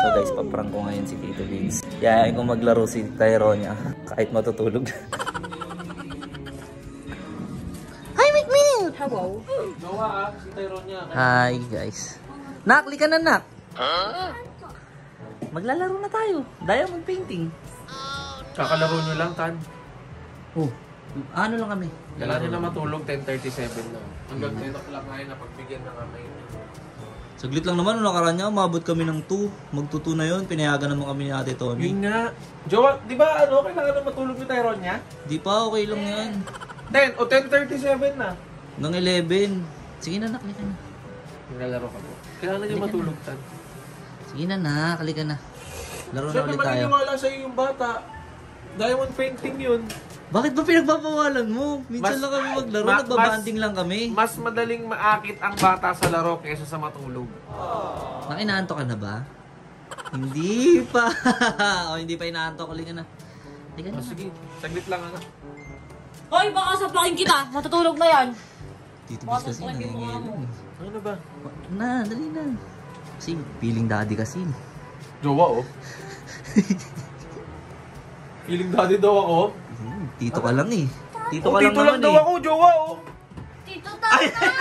So guys, paprank ko ngayon si Tito Vince. Yayain ko maglaro si Tyronia kahit matutulog. Hi, Mikmil! Hello. Gawa si Tyronia. Hi guys. Nak, lika na nak. Maglalaro na tayo. Diamond painting. Kakalaro nyo lang, Tan. Oh, ano lang kami? Kailangan nyo na matulog, 10:37 na. Hanggang 10 o'clock ngayon, napagbigyan na kami. Saglit lang naman, nakaraan niya, umabot kami ng 2. Magtuto na yun, pinayagan naman kami ni Ate Tony. Yun nga. Jowa, di ba kailangan na matulog ni Tyronia? Di pa, okay lang yan. 10 o 10:37 na. Hanggang 11. Sige na, nakalika na. Naglalaro ka po. Kailangan nyo matulog, Tan. Sige na, nakalika na. Laro na Siyempre, ulit tayo. maniniwala sa'yo yung bata. Diamond painting yun. Bakit ba pinagpapawalan mo? Minsan lang kami maglaro, nagbabanding lang kami. Mas madaling maakit ang bata sa laro kaysa sa matulog. Nakinaanto ka na ba? Hindi pa. O, hindi pa inaanto. Halika na. Halika na. Sige, saglit lang ano. Hoy, baka saplakin kita. Matutulog na yan. Tito Bis kasi nangingilan eh. Ano ba? Na, dali na. Kasi feeling daddy kasi. Jowa, oh. Feeling daddy daw ako. Tito ka lang eh. Tito ka Oh, lang tito lang naman daw eh. ako, jowa, oh. Tito tayo.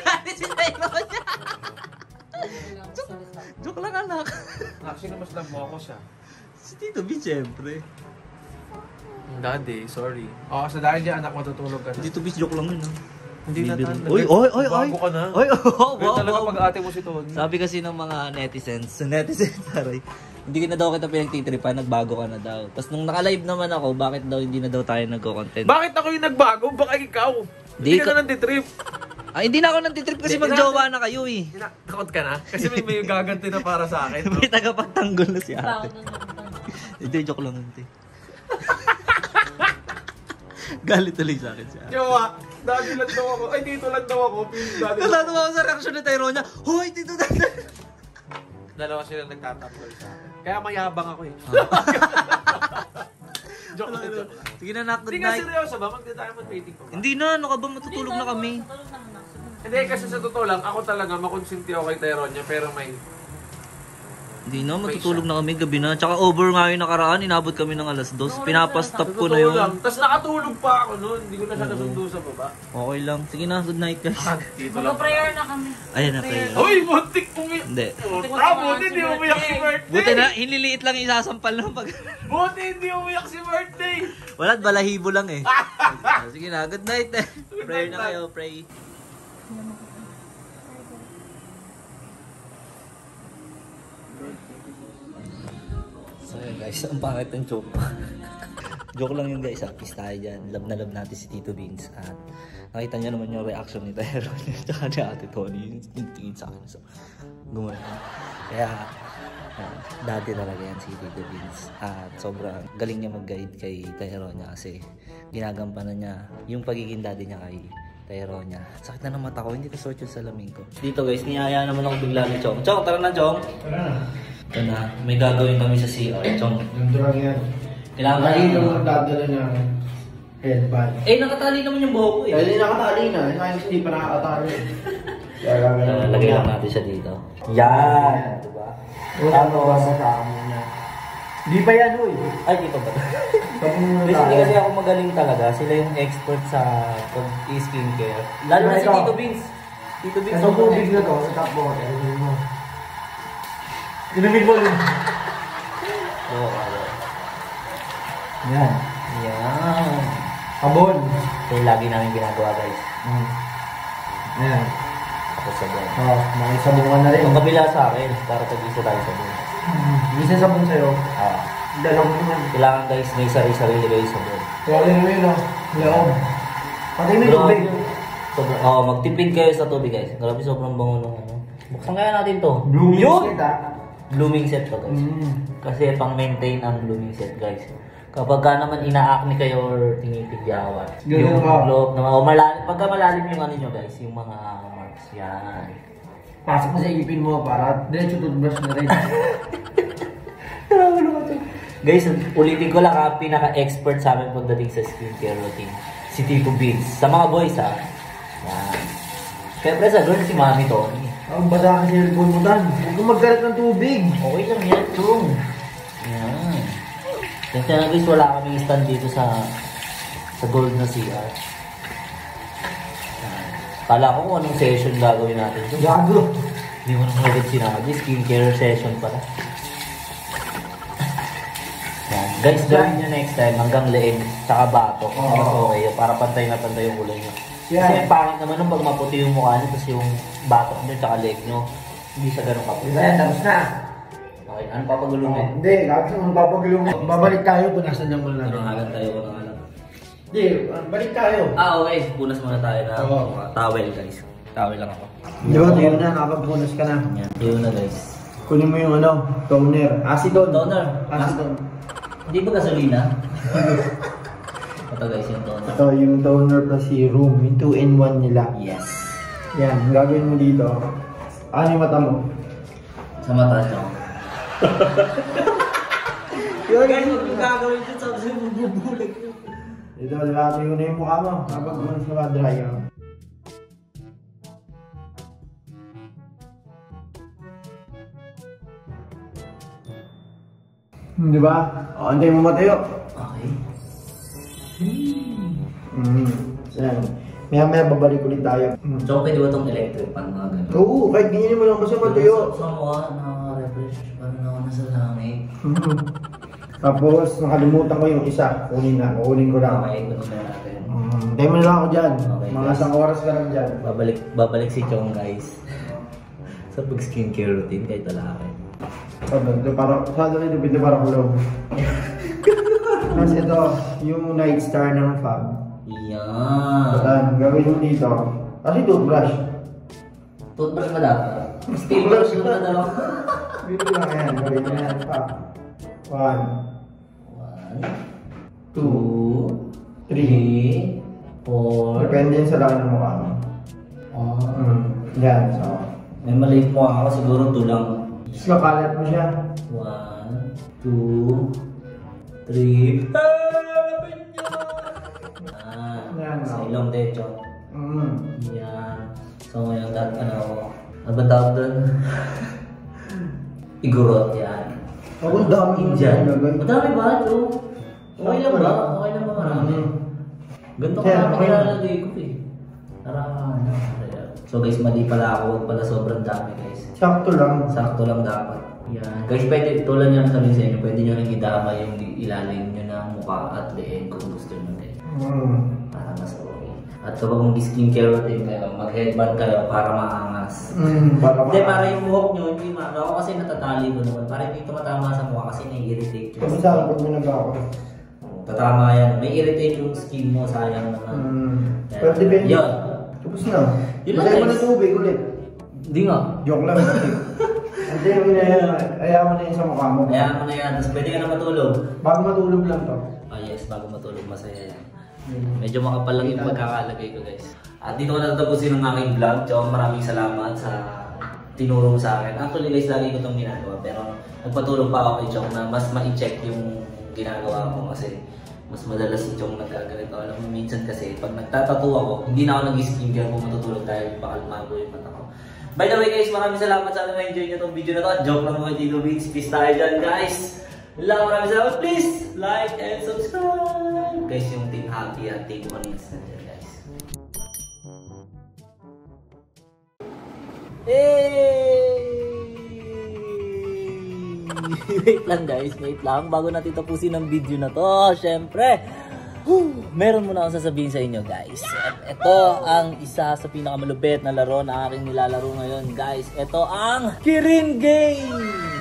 Joke lang anak. Actually, mas love mo ako siya. Si Tito B syempre. Daddy, sorry. Oh, sa dahil di anak, matutulog ka na. Tito B joke lang yun ah. Hindi na tan. Oy, Bago ka na. Oy, Pero talaga pag ate mo si Tony. Sabi kasi ng mga netizens, taray. Hindi na daw kita pinagtitripan, nagbago ka na daw. Tapos nung naka-live naman ako, bakit daw hindi na daw tayo nagko-content? Bakit ako yung nagbago? Baka ikaw. Hindi ka na nantitrip. Hindi na ako nantitrip kasi magjowa na kayo eh. Takot ka na? Kasi may gaganti na para sa akin. May tagapagtanggol na si ate. Hindi, joke lang hindi. Galit tuloy sa akin siya. Jowa, daddy lang daw ako. Ay, dito lang daw ako. Natatawa ako sa reaction ni Tyronia. Hoy, dito daddy. Dalawa sila nagtatanggol sa akin. Kaya mayabang ako eh. Joke lang. Sige na, knock, Hindi good nga night. seryoso ba? Magdi-diamond painting ko ba? Hindi na, ano ka ba? Matutulog na kami. Hindi, kasi sa totoo lang, ako talaga makonsinti ako kay Tyronia, pero may... Hindi na, matutulog na kami gabi na. Tsaka over nga yung nakaraan, inabot kami ng alas 2. Pinapastop ko na yun. Tapos nakatulog pa ako noon, hindi ko na siya nasundo sa baba. Okay lang. Sige na, good night guys. Dito lang. Mag-prayer na kami. Ayan na prayer. Uy, buntik umiyak. Hindi. Buti hindi umiyak si birthday. Buti na, hinliliit lang yung isasampal ng pag... Buti hindi umiyak si birthday. Wala't balahibo lang eh. Sige na, good night eh. Prayer na kayo, pray. So yun guys, ang pangit ng joke. Joke lang yun guys, peace tayo dyan. Love na love natin si Tito Vince. At nakita nyo naman yung reaction ni Tyron at ni Ate Tony. Yung tingin sa akin. So, gumana. Kaya, dati talaga yan si Tito Vince. At sobrang galing niya mag-guide kay Tyronia kasi ginagampanan niya yung pagiging daddy niya kay Tyronia. Sakit na ng mata ko, hindi ko suot yung salamin ko. Dito guys, niyaya naman ako bigla ni Chong. Chong, tara na Chong! Tara na. Ito na, may gagawin kami sa CR. Chong. Ganito lang yan. Kailangan Lagi ka magdadala ng headband. Eh, nakatali naman yung buhok ko eh. Hindi nakatali na. Ayos hindi pa nakakatali. Kaya Lagay lang natin siya dito. Yan! Diba? Tapos sa kamo niya. Di pa yan, uy. Ay, dito ba? Tapos Hindi kasi ako magaling talaga. Sila yung expert sa pag-skincare. Lalo na si Tito Vince. Tito Vince. Sa tubig na to, sa top water. Inumin mo. Inumin mo rin. Oo. Yan. Yan. Sabon. Ito yung lagi namin ginagawa guys. Ayan. Tapos sabon. Oh, makisabungan na rin. Yung kabila sa akin, para tag-isa tayo sabon. Isa sabon sa'yo. Dalawang naman. Kailangan guys, may sarili-sarili kayo sabon. Kaya rin mo yun, oh. Loob. Pati may tubig. Oo, magtipid kayo sa tubig guys. Grabe sobrang bango nung ano. Buksan kaya natin to. Blooming Yun! set, ah. Blooming set to guys. Kasi pang-maintain ang blooming set guys. Kapag ka naman ina-acne kayo or tinitigyawat. Ganun Yung ka. loob na, o malalim, pagka malalim yung ano nyo guys, yung mga marks yan. Pasok mo sa ipin mo para diretso toothbrush na rin. Guys, ulitin ko lang ha, pinaka-expert sa amin pagdating sa skincare routine. Si Tito Vince. Sa mga boys ha. Yan. Siyempre sa girl si Mami Tony. Ang basa kasi yung cellphone mo tan. Huwag kang magkalat ng tubig. Okay lang yan, Chong. Yan. Kasi na guys, wala kaming stand dito sa gold na CR. Yan. Kala ko kung anong session gagawin natin. Gago. Hindi mo naman agad sinabi, skincare session pala. Yan. Guys, gawin nyo next time hanggang leeg, tsaka bato. Mas okay, para pantay na pantay yung kulay nyo. Kasi yung pangit naman nung pag maputi yung mukha nyo, tapos yung batok nyo, tsaka leg nyo, hindi siya ganun kaputi. Tapos na. Okay, ano papagulungin? Hindi, gago nang papagulong. Babalik tayo, punasan niya muna natin. Panangalan tayo, panangalan. Hindi, balik tayo. Okay, punas muna tayo na towel guys. Towel lang ako. Di ba, tuyo na, nakapagpunas ka na. Yan, tuyo na guys. Kunin mo yung toner. Acetone. Toner? Acetone. Hindi ba gasolina? Ito guys, yung toner. Ito, yung toner plus serum. Yung 2-in-1 nila. Yes. Yan, gagawin mo dito. Ano yung mata mo? Sa mata nyo. Guys, yung gagawin dyan sa bubulag. Ito, lahat yung na yung mukha mo. Kapag punas na dry. Di ba? O, antay mo matayo. Okay. Yan. Maya babalik ulit tayo. So, pwede ba itong electric pan mga ganun? Oo, kahit ganyan mo lang basta matayo. Sa mukha, nakaka-refresh. Parang ako nasa langit. Tapos, nakalimutan ko yung isa. Kunin ko lang. Okay, kunin na natin. Tayo mo na lang ako dyan. Okay, Mga guys. isang oras ka lang dyan. Babalik si Chong guys. Sa pag skincare routine kahit wala rin. Ito parang, ito parang kulog. Tapos ito, yung night star ng Fab. Yan. Yan, gawin mo dito. Kasi toothbrush. Toothbrush ba dapat? Steel brush yung na dalawa. Dito lang yan, gawin mo yan. Fab. 1, 2, 3, 4. Depende yun sa laki ng mukha mo. Yan, so. May maliit mo ako, siguro 2 lang. Tapos makalat mo siya. 1, 2, 3. Yan, Sa no? ilong din, Chong. Mm. Yan. So ngayon, ano ba tawag doon? Igorot yan. Ako dami yung Indian. nilagay. Madami ba, Chong? Okay lang ba? Okay lang ba marami? Ganito ka na pakilalagay ko eh. Ano. So guys, mali pala ako. Huwag pala sobrang dami guys. Sakto lang. Sakto lang dapat. Yan. Guys, pwede, tulad nyo sabihin sa inyo, pwede nyo nang idama yung ilalim nyo ng mukha at leeg kung gusto nyo din. Para mas okay. At kapag mag-skincare routine kayo, mag-headband kayo para maangas. Hindi, para yung buhok nyo, hindi ako kasi natatali ko naman. Para hindi tumatama sa mukha kasi nai-irritate yung Tapos sa pag minagawa ko. tatama yan. May irritate yung skin mo, sayang naman. Yan. Pero depende. Yun. Tapos na. Yun lang, Masaya mo guys. na tubig ulit. Hindi nga. Joke lang. Hindi mo na yan. Ayaw mo na yun sa mukha mo. Kaya mo na yan. Tapos pwede ka na matulog. Bago matulog lang to. Ah yes, bago matulog masaya yan. Medyo makapal lang yung pagkakalagay ko guys. At dito ko natatapusin ang aking vlog. Chong, maraming salamat sa tinuro mo sa akin. Actually guys, lagi ko itong ginagawa. Pero nagpatulong pa ako kay Chong na mas ma-check yung ginagawa ko kasi mas madalas si Chong nagkaganito. Alam mo, minsan kasi pag nagtatattoo ako, hindi na ako nag-skincare kung matutulog dahil baka lumago yung mata ko. By the way guys, maraming salamat sa na-enjoy nyo itong video na to. Joke lang mga Tito Beats. Peace tayo dyan guys. Maraming salamat. Please like and subscribe. Guys, yung Team Happy at Team Honest na dyan guys. Hey! Wait lang guys, wait lang. Bago natin tapusin ang video na to, syempre, meron muna akong sasabihin sa inyo guys. At ito ang isa sa pinakamalupit na laro na aking nilalaro ngayon guys. Ito ang Kirin Game!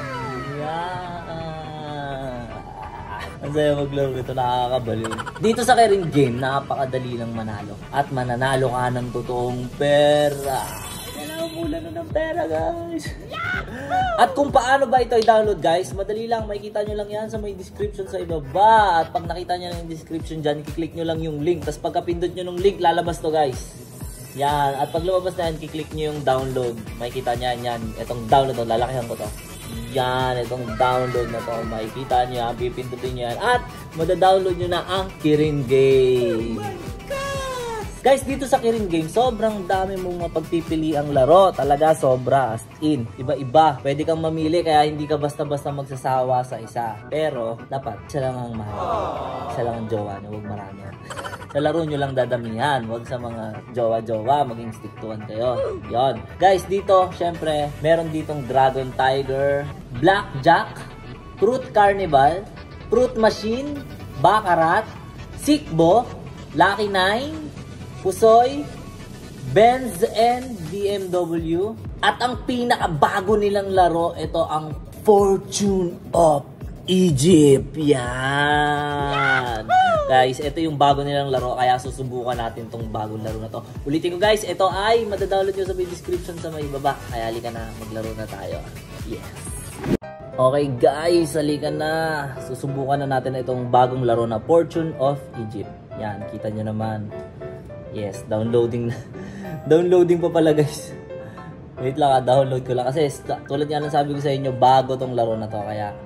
Ang saya maglaro nito, nakakabaliw. Dito sa Kirin Game, napakadali lang manalo. At mananalo ka ng totoong pera. Kailangan mula na ng pera guys. At kung paano ba ito i-download guys, madali lang, makikita nyo lang yan sa may description sa ibaba. At pag nakita nyo yung description dyan, i-click nyo lang yung link. Tapos pagka-pindot nyo ng link, lalabas to guys. Yan, at pag lumabas na yan, i-click nyo yung download. Makikita nyo yan, itong download, lalakihan ko to. Yan, itong download na to, makikita nyo yan, pipindutin nyo yan. At madadownload nyo na ang Kirin Game. Oh my God! Guys, dito sa Kirin Games, sobrang dami mong mapagpipili ang laro. Talaga, sobra. As in, iba-iba. Pwede kang mamili, kaya hindi ka basta-basta magsasawa sa isa. Pero, dapat, siya lang ang mahal. Siya lang ang jowa niyo, huwag marami. Sa laro nyo lang dadamihan, huwag sa mga jowa-jowa, maging stick to one kayo. Yon. Guys, dito, syempre, meron ditong Dragon Tiger, Blackjack, Fruit Carnival, Fruit Machine, Baccarat, Sikbo, Lucky 9, Pusoy, Benz and BMW. At ang pinakabago nilang laro, ito ang Fortune of Egypt. Yan. Guys, ito yung bago nilang laro, kaya susubukan natin tong bagong laro na to. Ulitin ko guys, ito ay madadownload nyo sa description sa may baba. Kaya halika na, maglaro na tayo. Yes. Okay guys, halika na. Susubukan na natin itong bagong laro na Fortune of Egypt. Yan, kita nyo naman. Yes, downloading na. Downloading pa pala guys. Wait lang, download ko lang. Kasi tulad nga ng sabi ko sa inyo, bago tong laro na to. Kaya,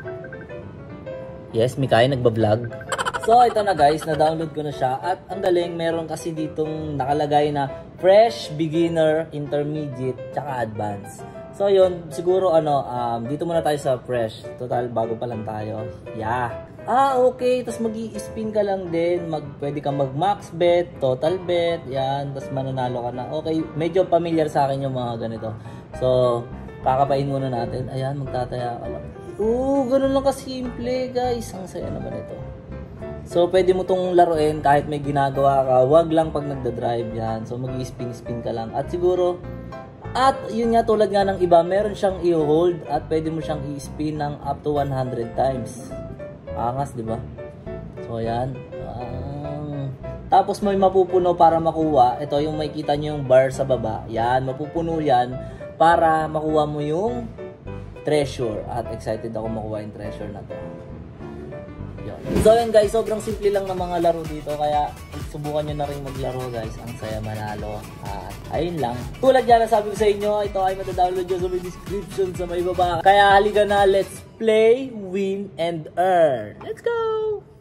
yes, Mikay, nagbablog. So, ito na guys, na-download ko na siya. At ang galing, meron kasi ditong nakalagay na Fresh, Beginner, Intermediate, tsaka Advanced. So, yun, siguro dito muna tayo sa Fresh. Total, bago pa lang tayo. Yeah. Okay. Tapos mag-i-spin ka lang din. Pwede kang mag-max bet, total bet. Yan. Tapos mananalo ka na. Okay. Medyo familiar sa akin yung mga ganito. So, kakapain muna natin. Ayan, magtataya ka lang. Ganun lang kasimple, guys. Ang saya naman ito. So, pwede mo tong laruin kahit may ginagawa ka. Wag lang pag nagda-drive yan. So, mag-i-spin-spin ka lang. At siguro, yun nga, tulad nga ng iba, meron siyang i-hold at pwede mo siyang i-spin ng up to 100 times. Angas, di ba? So, ayan. Tapos may mapupuno para makuha. Ito yung makikita nyo yung bar sa baba. Yan, mapupuno yan para makuha mo yung treasure. At excited ako makuha yung treasure na to. Yan. So, yan guys, sobrang simple lang ng mga laro dito. Kaya, subukan nyo na rin maglaro guys. Ang saya manalo. At ayun lang. Tulad yan, sabi ko sa inyo, ito ay matadownload nyo sa may description sa may baba. Kaya halika na, let's play, win, and earn. Let's go!